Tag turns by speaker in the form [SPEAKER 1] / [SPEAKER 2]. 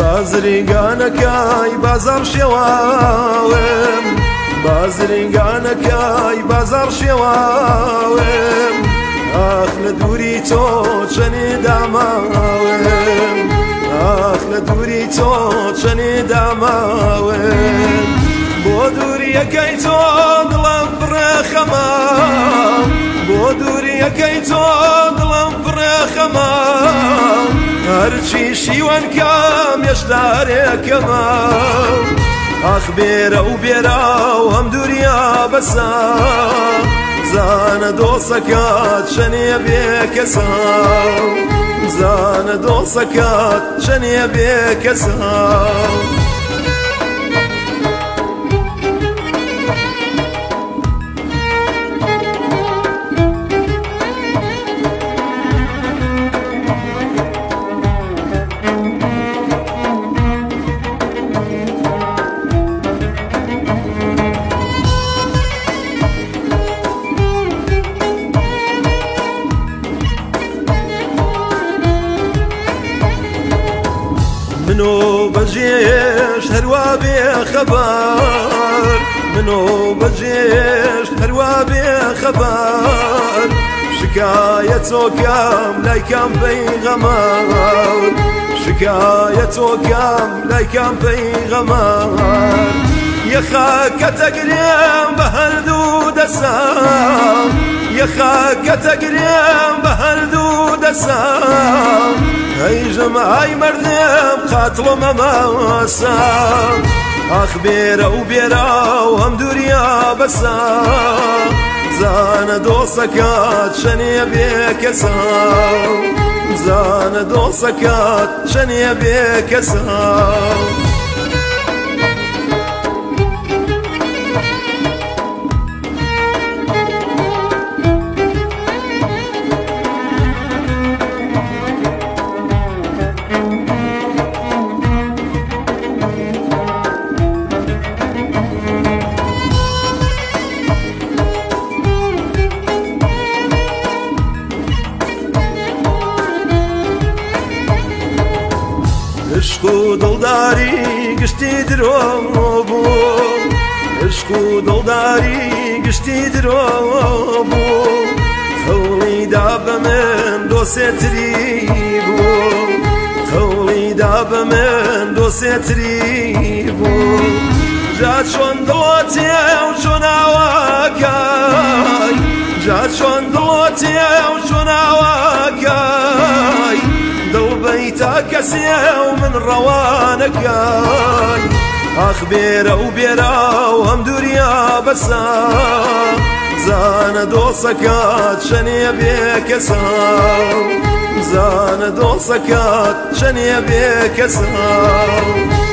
[SPEAKER 1] بازرگانەکەی بازار شێواوێم بازرگانەکەی بازار شێواوێم ئاخ لە دووری تۆ چەنێ داماوێم ئاخ لە دووری تۆ چەنێ داماوێم بۆ دووریەکەی تۆ دڵم بڕێ خەمە بۆ دووریەکەی تۆ دڵم بڕێ خەمە هەرچی شیوەن کەم هێشدارێکەمە ئاخ بێرە و بێرە و هەم دووریا بەسە زانە دۆسەکەت چەنێ بێکەسە زانە دۆسەکەت چەنێ بێکەسە منو بەجێش هەروا بێ خەبەر منو بەجێش هەروا بێ خەبەر شکایەت تۆکەم لای کام پەیغەمبەر شکایەت تۆکەم لای کام پەیغەمبەر یەخەکەتە گرێم بە هەردوو دەسەم یەخەکەتە گرێم بە هەردوو دەسەم هەیژم ئای مەردم قاتڵم ئەمەسە ئاخ بێرە و بێرە و هەم دووریا بەسە زانە دۆسەکەت چەنێ بێکەسە زانە دۆسەکەت چەنێ بێکەسە عشق و دڵداری گشتی درۆ بوو عشق و دڵداری گشتی درۆ بوو خەوڵیدا بە من دۆسێتری بوو خەوڵیدا بە من دۆسێتری بوو جا چۆن دڵۆتێ و چۆن ئاواکای جا چۆن دڵۆتێ و چۆن ئاواکای دڵبەیتە کەسێ و من ڕەوانەکەی ئاخ بێرە و بێرە و هەم دووریا بەسە زانە دۆسەکەت چەنێ بێکەسە زانە دۆسەکەت چەنێ بێکەسە